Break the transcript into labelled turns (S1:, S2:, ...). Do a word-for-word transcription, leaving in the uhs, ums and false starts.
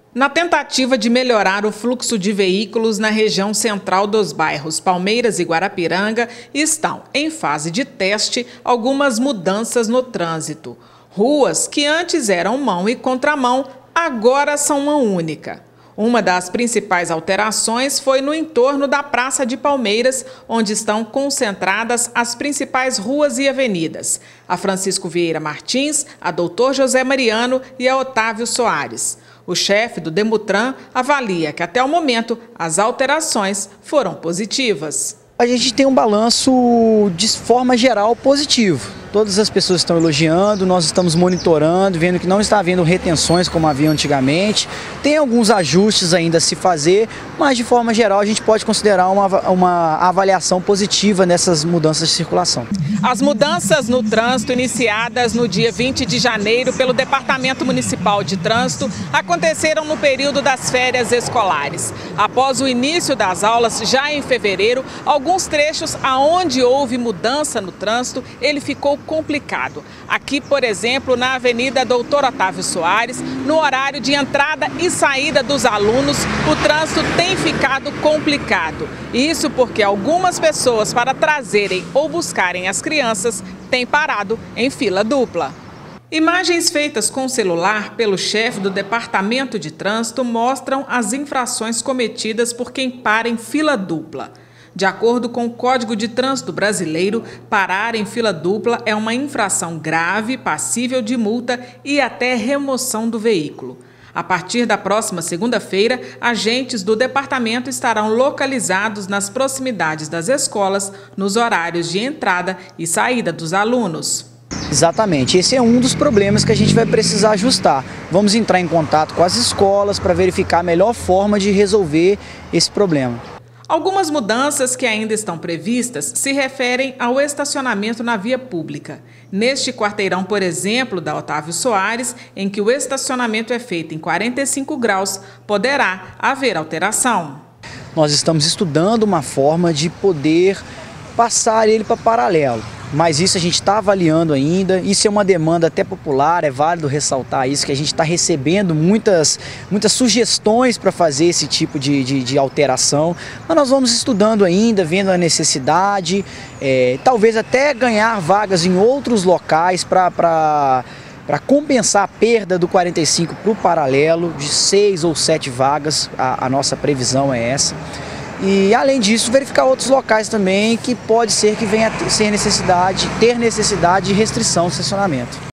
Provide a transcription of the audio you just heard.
S1: Na tentativa de melhorar o fluxo de veículos na região central dos bairros Palmeiras e Guarapiranga, estão em fase de teste algumas mudanças no trânsito. Ruas que antes eram mão e contramão, agora são uma única. Uma das principais alterações foi no entorno da Praça de Palmeiras, onde estão concentradas as principais ruas e avenidas: a Francisco Vieira Martins, a Doutor José Mariano e a Otávio Soares. O chefe do Demutran avalia que, até o momento, as alterações foram positivas.
S2: A gente tem um balanço de forma geral positivo. Todas as pessoas estão elogiando, nós estamos monitorando, vendo que não está havendo retenções como havia antigamente. Tem alguns ajustes ainda a se fazer, mas de forma geral a gente pode considerar uma, uma avaliação positiva nessas mudanças de circulação.
S1: As mudanças no trânsito iniciadas no dia vinte de janeiro pelo Departamento Municipal de Trânsito aconteceram no período das férias escolares. Após o início das aulas, já em fevereiro, alguns trechos aonde houve mudança no trânsito, ele ficou complicado. Aqui, por exemplo, na Avenida Doutor Otávio Soares, no horário de entrada e saída dos alunos, o trânsito tem ficado complicado. Isso porque algumas pessoas, para trazerem ou buscarem as crianças, têm parado em fila dupla. Imagens feitas com celular pelo chefe do Departamento de Trânsito mostram as infrações cometidas por quem para em fila dupla. De acordo com o Código de Trânsito Brasileiro, parar em fila dupla é uma infração grave, passível de multa e até remoção do veículo. A partir da próxima segunda-feira, agentes do departamento estarão localizados nas proximidades das escolas, nos horários de entrada e saída dos alunos.
S2: Exatamente, esse é um dos problemas que a gente vai precisar ajustar. Vamos entrar em contato com as escolas para verificar a melhor forma de resolver esse problema.
S1: Algumas mudanças que ainda estão previstas se referem ao estacionamento na via pública. Neste quarteirão, por exemplo, da Otávio Soares, em que o estacionamento é feito em quarenta e cinco graus, poderá haver alteração.
S2: Nós estamos estudando uma forma de poder passar ele para paralelo, mas isso a gente está avaliando ainda. Isso é uma demanda até popular, é válido ressaltar isso, que a gente está recebendo muitas, muitas sugestões para fazer esse tipo de, de, de alteração, mas nós vamos estudando ainda, vendo a necessidade, é, talvez até ganhar vagas em outros locais para para compensar a perda do quarenta e cinco para o paralelo, de seis ou sete vagas, a, a nossa previsão é essa. E, além disso, verificar outros locais também que pode ser que venha a ter necessidade, ter necessidade de restrição de estacionamento.